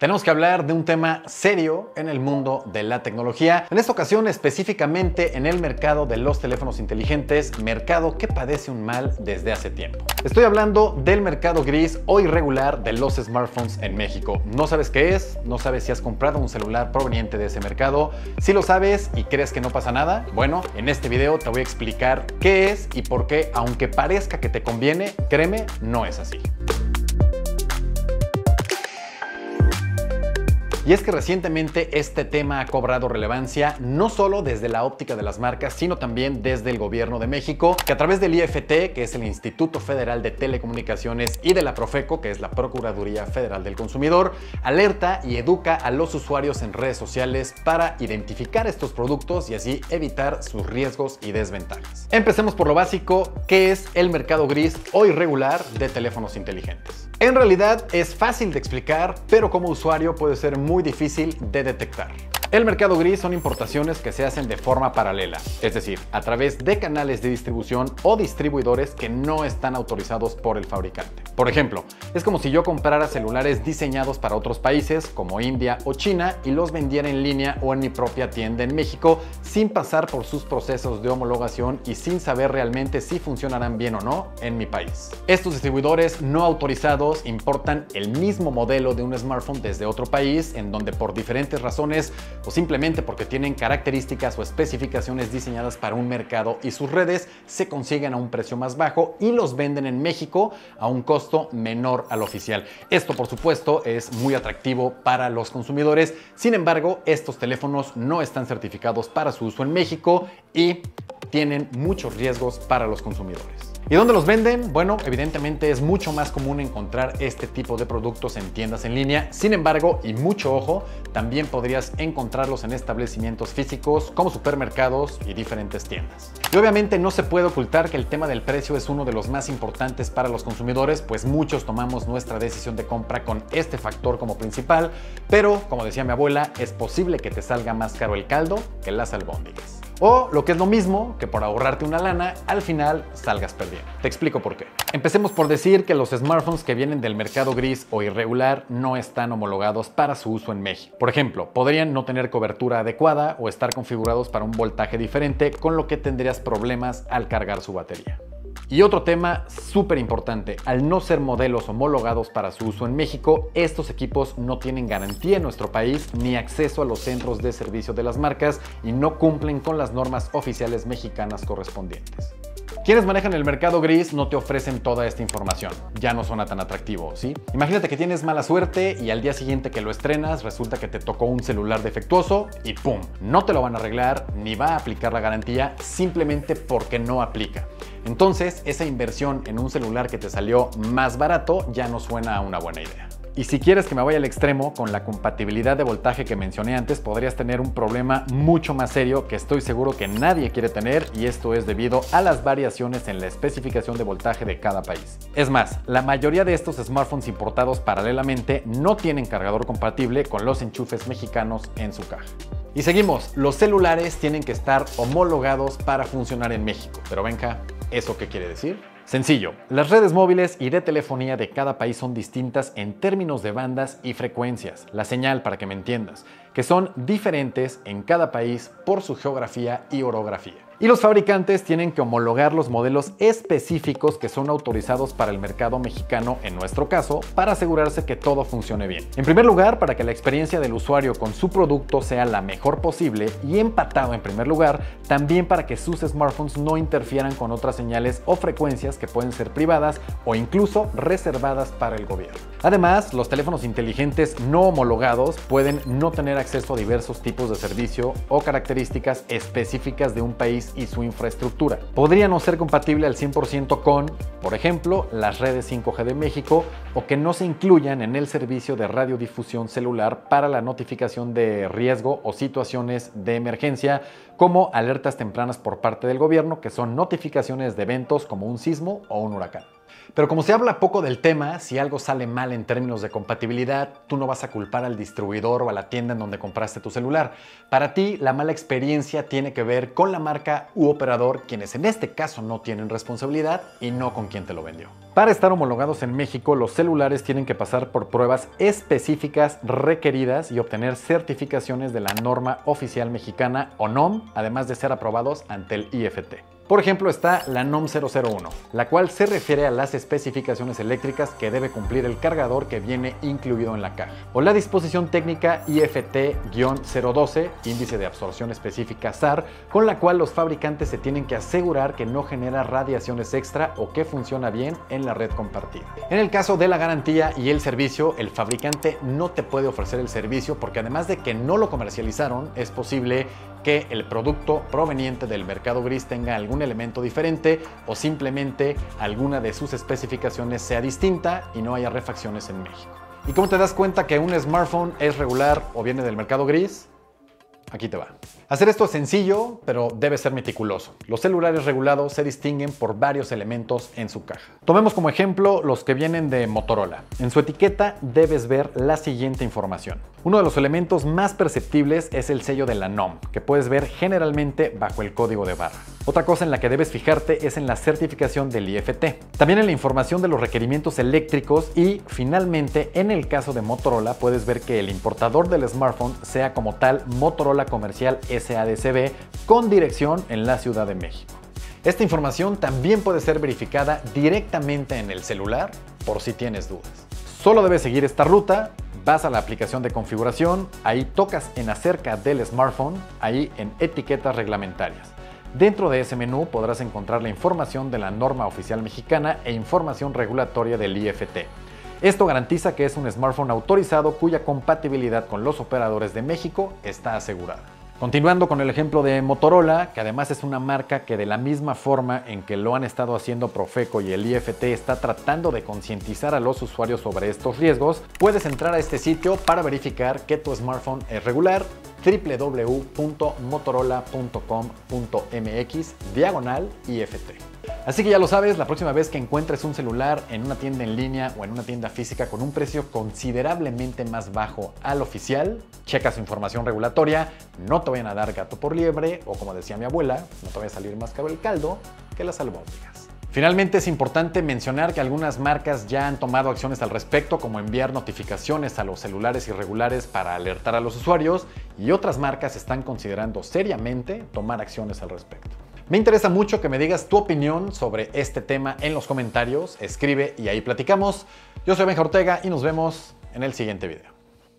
Tenemos que hablar de un tema serio en el mundo de la tecnología, en esta ocasión específicamente en el mercado de los teléfonos inteligentes, mercado que padece un mal desde hace tiempo. Estoy hablando del mercado gris o irregular de los smartphones en México. ¿No sabes qué es? ¿No sabes si has comprado un celular proveniente de ese mercado? Si lo sabes y crees que no pasa nada, bueno, en este video te voy a explicar qué es y por qué, aunque parezca que te conviene, créeme, no es así. Y es que recientemente este tema ha cobrado relevancia no solo desde la óptica de las marcas, sino también desde el gobierno de México, que a través del IFT, que es el Instituto Federal de Telecomunicaciones, y de la Profeco, que es la Procuraduría Federal del Consumidor, alerta y educa a los usuarios en redes sociales para identificar estos productos y así evitar sus riesgos y desventajas. Empecemos por lo básico, ¿qué es el mercado gris o irregular de teléfonos inteligentes? En realidad es fácil de explicar, pero como usuario puede ser muy difícil de detectar. El mercado gris son importaciones que se hacen de forma paralela, es decir, a través de canales de distribución o distribuidores que no están autorizados por el fabricante. Por ejemplo, es como si yo comprara celulares diseñados para otros países como India o China y los vendiera en línea o en mi propia tienda en México sin pasar por sus procesos de homologación y sin saber realmente si funcionarán bien o no en mi país. Estos distribuidores no autorizados importan el mismo modelo de un smartphone desde otro país en donde por diferentes razones o simplemente porque tienen características o especificaciones diseñadas para un mercado y sus redes se consiguen a un precio más bajo y los venden en México a un costo menor al oficial. Esto, por supuesto, es muy atractivo para los consumidores. Sin embargo, estos teléfonos no están certificados para su uso en México y tienen muchos riesgos para los consumidores. ¿Y dónde los venden? Bueno, evidentemente es mucho más común encontrar este tipo de productos en tiendas en línea. Sin embargo, y mucho ojo, también podrías encontrarlos en establecimientos físicos como supermercados y diferentes tiendas. Y obviamente no se puede ocultar que el tema del precio es uno de los más importantes para los consumidores, pues muchos tomamos nuestra decisión de compra con este factor como principal, pero como decía mi abuela, es posible que te salga más caro el caldo que las albóndigas. O lo que es lo mismo, que por ahorrarte una lana, al final salgas perdiendo. Te explico por qué. Empecemos por decir que los smartphones que vienen del mercado gris o irregular no están homologados para su uso en México. Por ejemplo, podrían no tener cobertura adecuada o estar configurados para un voltaje diferente, con lo que tendrías problemas al cargar su batería. Y otro tema súper importante, al no ser modelos homologados para su uso en México, estos equipos no tienen garantía en nuestro país ni acceso a los centros de servicio de las marcas y no cumplen con las normas oficiales mexicanas correspondientes. Quienes manejan el mercado gris no te ofrecen toda esta información, ya no suena tan atractivo, ¿sí? Imagínate que tienes mala suerte y al día siguiente que lo estrenas resulta que te tocó un celular defectuoso y ¡pum! No te lo van a arreglar ni va a aplicar la garantía simplemente porque no aplica. Entonces, esa inversión en un celular que te salió más barato ya no suena a una buena idea. Y si quieres que me vaya al extremo, con la compatibilidad de voltaje que mencioné antes, podrías tener un problema mucho más serio que estoy seguro que nadie quiere tener, y esto es debido a las variaciones en la especificación de voltaje de cada país. Es más, la mayoría de estos smartphones importados paralelamente no tienen cargador compatible con los enchufes mexicanos en su caja. Y seguimos, los celulares tienen que estar homologados para funcionar en México. Pero venga, ¿eso qué quiere decir? Sencillo, las redes móviles y de telefonía de cada país son distintas en términos de bandas y frecuencias, la señal para que me entiendas, que son diferentes en cada país por su geografía y orografía. Y los fabricantes tienen que homologar los modelos específicos que son autorizados para el mercado mexicano, en nuestro caso, para asegurarse que todo funcione bien. En primer lugar, para que la experiencia del usuario con su producto sea la mejor posible, y empatado en primer lugar, también para que sus smartphones no interfieran con otras señales o frecuencias que pueden ser privadas o incluso reservadas para el gobierno. Además, los teléfonos inteligentes no homologados pueden no tener acceso a diversos tipos de servicio o características específicas de un país y su infraestructura. Podría no ser compatible al 100% con, por ejemplo, las redes 5G de México, o que no se incluyan en el servicio de radiodifusión celular para la notificación de riesgo o situaciones de emergencia, como alertas tempranas por parte del gobierno, que son notificaciones de eventos como un sismo o un huracán. Pero como se habla poco del tema, si algo sale mal en términos de compatibilidad, tú no vas a culpar al distribuidor o a la tienda en donde compraste tu celular. Para ti, la mala experiencia tiene que ver con la marca u operador, quienes en este caso no tienen responsabilidad, y no con quien te lo vendió. Para estar homologados en México, los celulares tienen que pasar por pruebas específicas requeridas y obtener certificaciones de la norma oficial mexicana o NOM, además de ser aprobados ante el IFT. Por ejemplo, está la NOM 001, la cual se refiere a las especificaciones eléctricas que debe cumplir el cargador que viene incluido en la caja, o la disposición técnica IFT-012, índice de absorción específica SAR, con la cual los fabricantes se tienen que asegurar que no genera radiaciones extra o que funciona bien en la red compartida. En el caso de la garantía y el servicio, el fabricante no te puede ofrecer el servicio porque además de que no lo comercializaron, es posible que el producto proveniente del mercado gris tenga algún elemento diferente o simplemente alguna de sus especificaciones sea distinta y no haya refacciones en México. ¿Y cómo te das cuenta que un smartphone es regular o viene del mercado gris? Aquí te va. Hacer esto es sencillo, pero debe ser meticuloso. Los celulares regulados se distinguen por varios elementos en su caja. Tomemos como ejemplo los que vienen de Motorola. En su etiqueta debes ver la siguiente información. Uno de los elementos más perceptibles es el sello de la NOM, que puedes ver generalmente bajo el código de barra. Otra cosa en la que debes fijarte es en la certificación del IFT. También en la información de los requerimientos eléctricos y, finalmente, en el caso de Motorola, puedes ver que el importador del smartphone sea como tal Motorola Comercial SADCB con dirección en la Ciudad de México. Esta información también puede ser verificada directamente en el celular por si tienes dudas. Solo debes seguir esta ruta, vas a la aplicación de configuración, ahí tocas en acerca del smartphone, ahí en etiquetas reglamentarias. Dentro de ese menú podrás encontrar la información de la norma oficial mexicana e información regulatoria del IFT. Esto garantiza que es un smartphone autorizado cuya compatibilidad con los operadores de México está asegurada. Continuando con el ejemplo de Motorola, que además es una marca que de la misma forma en que lo han estado haciendo Profeco y el IFT está tratando de concientizar a los usuarios sobre estos riesgos, puedes entrar a este sitio para verificar que tu smartphone es regular, www.motorola.com.mx/IFT. Así que ya lo sabes, la próxima vez que encuentres un celular en una tienda en línea o en una tienda física con un precio considerablemente más bajo al oficial, checa su información regulatoria, no te vayan a dar gato por liebre o, como decía mi abuela, no te vaya a salir más caro el caldo que las albóndigas. Finalmente, es importante mencionar que algunas marcas ya han tomado acciones al respecto, como enviar notificaciones a los celulares irregulares para alertar a los usuarios, y otras marcas están considerando seriamente tomar acciones al respecto. Me interesa mucho que me digas tu opinión sobre este tema en los comentarios, escribe y ahí platicamos. Yo soy Benja Ortega y nos vemos en el siguiente video.